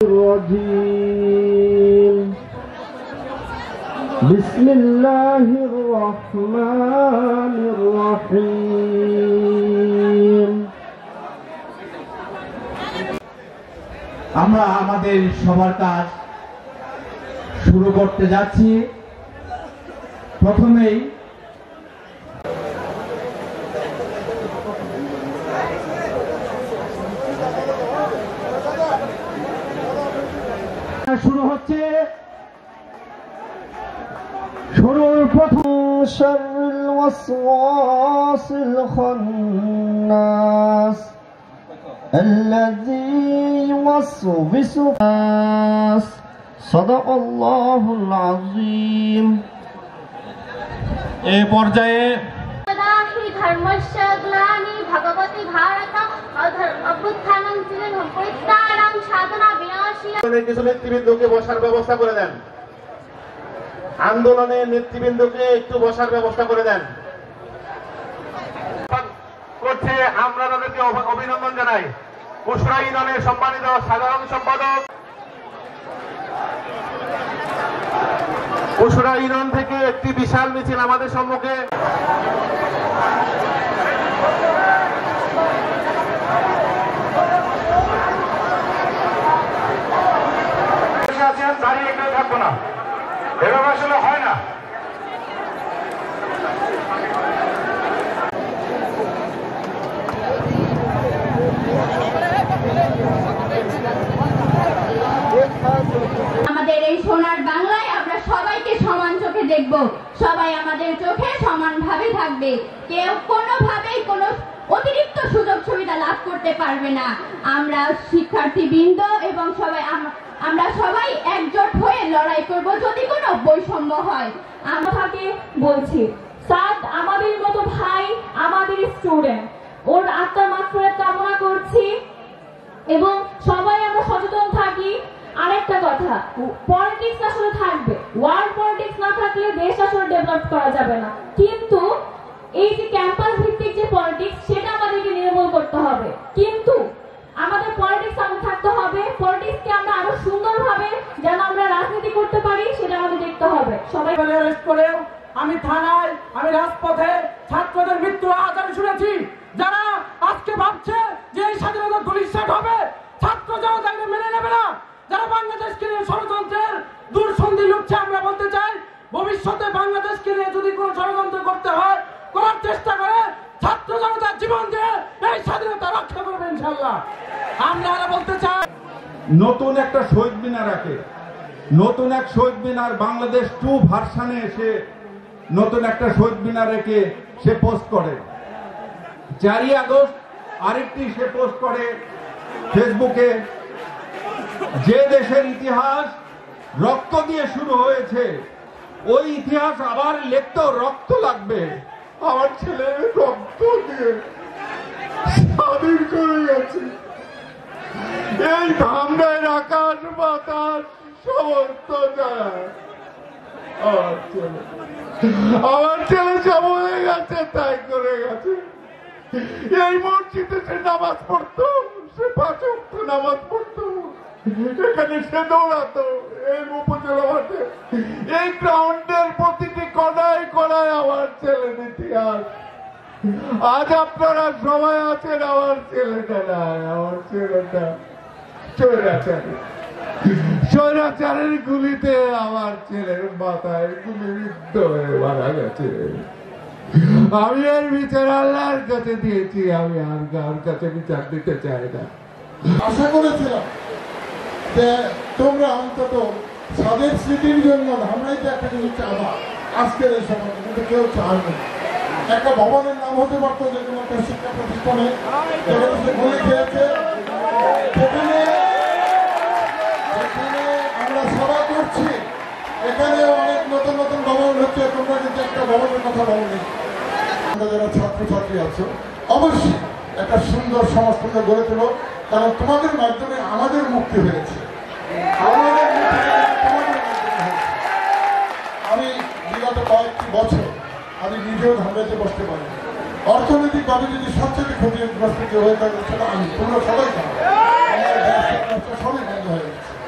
الرجيم بسم الله الرحمن الرحيم আমরা আমাদের সবার কাজ শুরু করতে যাচ্ছি। প্রথমেই শুরু হচ্ছে শুরুর প্রথম শাররুল ওয়াসওয়াসিল খান্নাস الذي يوسوس الناس صدق الله العظيم এই পর্যায়ে ধর্মস্য গ্লানি ভগবতী ভারত অভ্যুত্থানং চিরং পরিত্রাণং সাধনা বিনাশিয়া। কিছু নেতৃবৃন্দকে বসার ব্যবস্থা করে দেন, আন্দোলনের নেতৃবৃন্দকে একটু বসার ব্যবস্থা করে দেন। করছে আমরা তাদেরকে অভিনন্দন জানাই। কুশরা ইউনিয়নের সম্মানিত সাধারণ সম্পাদক, কুশরা ইউনিয়ন থেকে একটি বিশাল মিছিল আমাদের সম্মুখে। দাঁড়িয়ে কেউ থাকবো না, এভাবে আসলে হয় না। আমাদের এই সোনার বাংলায় আমরা সবাইকে সমান চোখে দেখব, সবাই আমাদের চোখে সমানভাবে থাকবে, কেউ কোনোভাবেই কোনো অতিরিক্ত সুযোগ সুবিধা লাভ করতে পারবে না। আমরা শিক্ষার্থীবৃন্দ এবং আমরা সবাই একজোট হয়ে লড়াই করব যদি কোনো বৈষম্য হয়। আমাকে বলছি সাদ আমাদের মতো ভাই, আমাদের স্টুডেন্ট, ওর আত্মার মাগফিরাত কামনা করছি এবং সবাই আমরা সচেতন থাকি। আরেকটা কথা, পলিটিক্স আসলে থাকবে, ওয়ার্ল্ড পলিটিক্স না থাকলে দেশ আসলে ডেভেলপ করা যাবে না, কিন্তু এই যে ক্যাম্পাস ভিত্তিক যে পলিটিক্স সেটা আমাদেরকে নির্মূল করতে হবে। কিন্তু আমাদের পলিটিক্স আমাদের থাকতে হবে, পলিটিক্সকে আমরা আরো সুন্দরভাবে যেন আমরা রাজনীতি করতে পারি সেটা আমাদের দেখতে হবে। সবাই করেও আমি থানায়, আমি রাজপথে ছাত্রদের মৃত্যু আজ আমি শুনেছি। যারা আজকে ভাবছে যে এই স্বাধীনতা ধূলিসাৎ হবে, ছাত্র জনতা মেনে নেবে না, যারা বাংলাদেশকে নিয়ে ষড়যন্ত্রের দূরসন্ধি লুটছে, আমরা বলতে চাই ভবিষ্যতে বাংলাদেশকে নিয়ে যদি কোনো ষড়যন্ত্র করতে হয়, করার চেষ্টা করে ছাত্র জনতার জীবন দিয়ে এই স্বাধীনতা রক্ষা করবে ইনশাআল্লাহ। আমরা বলতে চাই নতুন একটা শহীদ মিনার রাখে, নতুন এক শহীদ মিনার বাংলাদেশ 2 ভার্সানে এসে নতুন একটা শহীদ মিনার রেখে সে পোস্ট করে। 4 আগস্ট আরেকটি সে পোস্ট করে ফেসবুকে, যে দেশের ইতিহাস রক্ত দিয়ে শুরু হয়েছে ওই ইতিহাস আবার লিখতেও রক্ত লাগবে। আমার ছেলে রক্ত দিয়ে স্বাধীন করে গেছে, এই ধামরাইয়ের আকাশ বাতাস সমস্ত জায়গায় আমার ছেলে সব হয়ে গেছে, তাই করে গেছে। এই মসজিদে সে নামাজ পড়তো, সে 5 ওয়াক্ত নামাজ পড়তো, এখানে সে দৌড়াতো, এই উপজেলা মাঠে, এই গ্রাউন্ডের প্রতিটি কড়াই কড়াই আমার ছেলের ইতিহাস। আজ আপনারা সবাই আছেন, আমার ছেলেটা নাই, আমার ছেলেটা স্বৈরাচারের গুলিতে আমার ছেলের মাথায় গুলিবিদ্ধ হয়ে মারা গেছে। আমি এর বিচার আল্লাহর কাছে দিয়েছি, আমি আর কার কাছে বিচার দিতে চাই না। আশা করেছিলাম যে তোমরা অন্তত সাদের স্মৃতির জন্য আমরাই তো একটা কিছু চাবা, আজকের এই সময় কিন্তু কেউ চায়নি। একটা ভবনের নাম হতে পারতো যে কোনো একটা শিক্ষা প্রতিষ্ঠানে, যেখানে সে গুলি খেয়েছে, সেখানে আমরা সভা করছি, এখানে অনেক নতুন নতুন ভবন হচ্ছে, তোমরা কিন্তু একটা ভবনের কথা বলনি। আমরা যারা ছাত্রছাত্রী আছো অবশ্যই একটা সুন্দর সমাজ তোমরা গড়ে তোলো, কারণ তোমাদের মাধ্যমে আমাদের মুক্তি হয়েছে, আমি বিগত কয়েকটি বছর আমি নিজেও ধান্দাতে বসতে পারি। অর্থনৈতিকভাবে যদি সবচেয়ে ক্ষতিগ্রস্ত হয়ে থাকে সেটা আমি, তোমরা সবাই জানো, সবই বন্ধ হয়ে গেছে।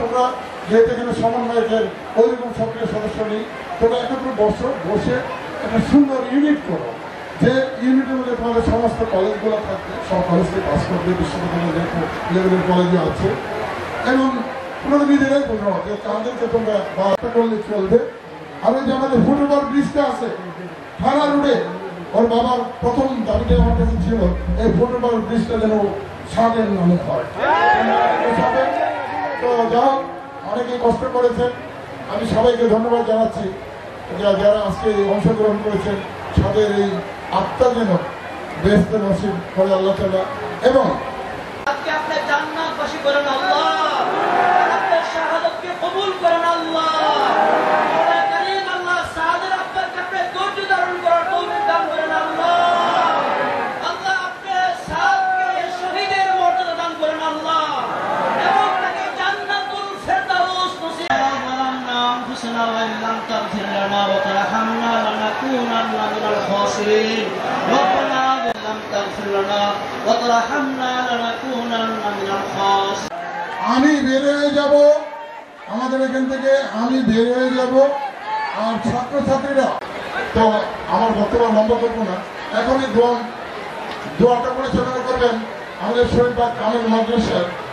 তোমরা যেহেতু এখানে সমন্বয়কের ওইরকম সক্রিয় সদস্য নেই, তোমরা একত্র বসে একটা সুন্দর ইউনিট করো, যে ইউনিটের মধ্যে তোমাদের সমস্ত কলেজগুলো থাকবে, সব কলেজ থেকে পাস করবে, বিশ্ববিদ্যালয়ের লেভেলের কলেজে আছে, এবং তোমরা নিজেরাই বলবো যে তাদেরকে তোমরা বার্তা করলে চলবে। আর ওই যে আমাদের ফুটওভার ব্রিজটা আছে থানা রোডে, ওর বাবার প্রথম দাবিটা আমার কাছে ছিল এই ফুটওভার ব্রিজটা যেন সাদের নামে হয়। তো যাও, অনেকে কষ্ট করেছেন, আমি সবাইকে ধন্যবাদ জানাচ্ছি যারা আজকে অংশগ্রহণ করেছেন। সবের এই আত্মা যেন বেহেশত নসিব করে আল্লাহ তাআলা, এবং আজকে আপনি জান্নাতবাসী করেন আল্লাহ, আপনার শাহাদাতকে কবুল করেন আল্লাহ। আল্লাহ কারীম, আল্লাহ সাদের আব্বাকে আপনি ধৈর্য ধারণ করার তৌফিক দান করেন আল্লাহ। আল্লাহ আপনি সাদকে শহীদের মর্যাদা দান করেন আল্লাহ, এবং তাকে জান্নাতুল ফেরদাউস নসিব জালালনা আনফুসানা ওয়া ইল্লাম তাগফির লানা ওয়া তারহামনা লানাকুনান্না মিনাল খাসিরিন। রব্বানা ইল্লাম তাগফির লানা ওয়া তারহামনা লানাকুনান্না মিনাল খাসিরিন। আমি বের হয়ে যাব, আমাদের এখান থেকে আমি বের হয়ে যাব, আর ছাত্রছাত্রীরা, তো আমার বক্তব্য লম্বা করবো না, এখনই দোয়াটা পরিচালনা করবেন আমাদের শরীফবাগ কামিল মাদ্রাসার